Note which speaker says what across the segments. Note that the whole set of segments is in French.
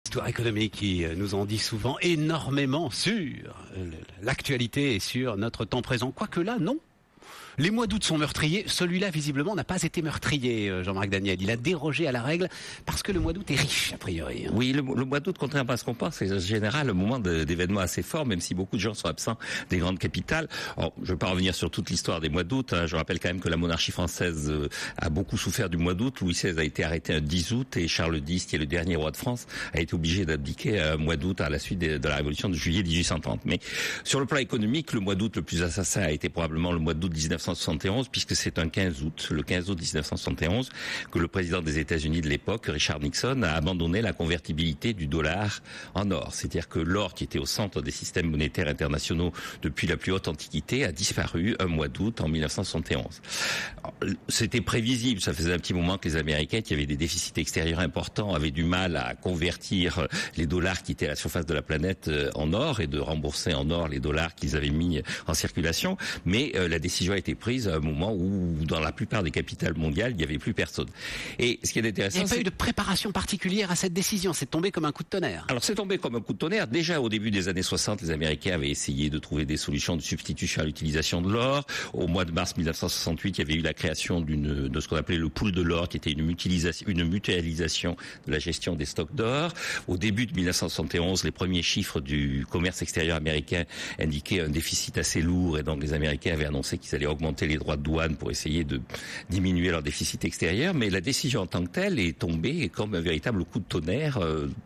Speaker 1: Histoire économique qui nous en dit souvent énormément sur l'actualité et sur notre temps présent. Quoique là, non. Les mois d'août sont meurtriers. Celui-là, visiblement, n'a pas été meurtrier, Jean-Marc Daniel. Il a dérogé à la règle parce que le mois d'août est riche, a priori.
Speaker 2: Oui, le mois d'août, contrairement à ce qu'on pense, c'est en général un moment d'événements assez forts, même si beaucoup de gens sont absents des grandes capitales. Alors, je ne vais pas revenir sur toute l'histoire des mois d'août. Je rappelle quand même que la monarchie française a beaucoup souffert du mois d'août. Louis XVI a été arrêté un 10 août et Charles X, qui est le dernier roi de France, a été obligé d'abdiquer un mois d'août à la suite de la révolution de juillet 1830. Mais sur le plan économique, le mois d'août le plus assassin a été probablement le mois d'août 1971, puisque c'est le 15 août 1971, que le président des États-Unis de l'époque, Richard Nixon, a abandonné la convertibilité du dollar en or. C'est-à-dire que l'or, qui était au centre des systèmes monétaires internationaux depuis la plus haute antiquité, a disparu un mois d'août en 1971. C'était prévisible, ça faisait un petit moment que les Américains, qui avaient des déficits extérieurs importants, avaient du mal à convertir les dollars qui étaient à la surface de la planète en or et de rembourser en or les dollars qu'ils avaient mis en circulation. Mais la décision a été prise à un moment où, dans la plupart des capitales mondiales, il n'y avait plus personne. Et ce qui est intéressant,
Speaker 1: il n'y a pas eu de préparation particulière à cette décision. C'est tombé comme un coup de tonnerre.
Speaker 2: Alors, c'est tombé comme un coup de tonnerre. Déjà, au début des années 60, les Américains avaient essayé de trouver des solutions de substitution à l'utilisation de l'or. Au mois de mars 1968, il y avait eu la création de ce qu'on appelait le pool de l'or, qui était une mutualisation de la gestion des stocks d'or. Au début de 1971, les premiers chiffres du commerce extérieur américain indiquaient un déficit assez lourd, et donc les Américains avaient annoncé qu'ils allaient augmenter les droits de douane pour essayer de diminuer leur déficit extérieur. Mais la décision en tant que telle est tombée comme un véritable coup de tonnerre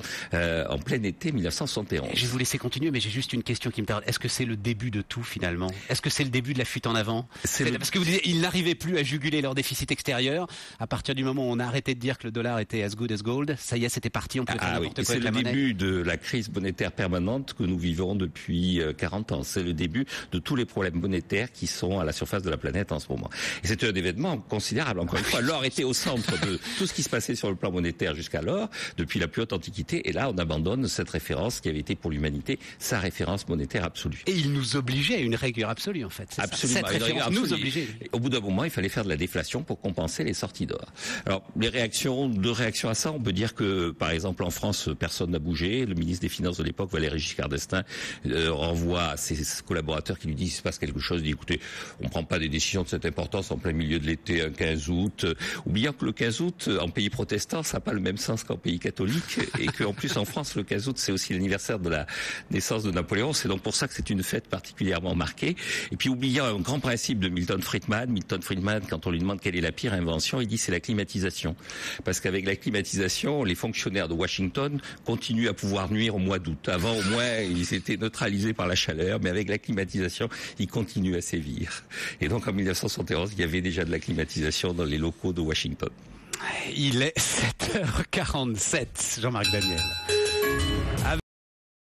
Speaker 2: en plein été 1971.
Speaker 1: Je vais vous laisser continuer, mais j'ai juste une question qui me tarde. Est-ce que c'est le début de tout, finalement? Est-ce que c'est le début de la fuite en avant? Parce que vous disiez, ils n'arrivaient plus à juguler leur déficit extérieur. À partir du moment où on a arrêté de dire que le dollar était as good as gold, ça y est, c'était parti, on pouvait faire n'importe quoi
Speaker 2: c'est
Speaker 1: avec la monnaie.
Speaker 2: C'est le début de la crise monétaire permanente que nous vivons depuis 40 ans. C'est le début de tous les problèmes monétaires qui sont à la surface de la planète en ce moment. Et c'était un événement considérable, encore une fois. L'or était au centre de tout ce qui se passait sur le plan monétaire jusqu'alors, depuis la plus haute antiquité. Et là, on abandonne cette référence qui avait été pour l'humanité sa référence monétaire absolue.
Speaker 1: Et il nous obligeait à une rigueur absolue, en fait.
Speaker 2: Absolument.
Speaker 1: Cette référence nous obligeait.
Speaker 2: Au bout d'un moment, il fallait faire de la déflation pour compenser les sorties d'or. Alors, deux réactions à ça. On peut dire que, par exemple, en France, personne n'a bougé. Le ministre des Finances de l'époque, Valéry Giscard d'Estaing, renvoie à ses collaborateurs qui lui disent qu'il se passe quelque chose. Il dit, écoutez, on prend pas des décisions de cette importance en plein milieu de l'été, un 15 août. Oubliant que le 15 août, en pays protestant, ça n'a pas le même sens qu'en pays catholique. Et qu'en plus, en France, le 15 août, c'est aussi l'anniversaire de la naissance de Napoléon. C'est donc pour ça que c'est une fête particulièrement marquée. Et puis, oubliant un grand principe de Milton Friedman, quand on lui demande quelle est la pire invention, il dit c'est la climatisation. Parce qu'avec la climatisation, les fonctionnaires de Washington continuent à pouvoir nuire au mois d'août. Avant, au moins, ils étaient neutralisés par la chaleur, mais avec la climatisation, ils continuent à sévir. Et donc, en 1971, il y avait déjà de la climatisation dans les locaux de Washington.
Speaker 1: Il est 7h47, Jean-Marc Daniel.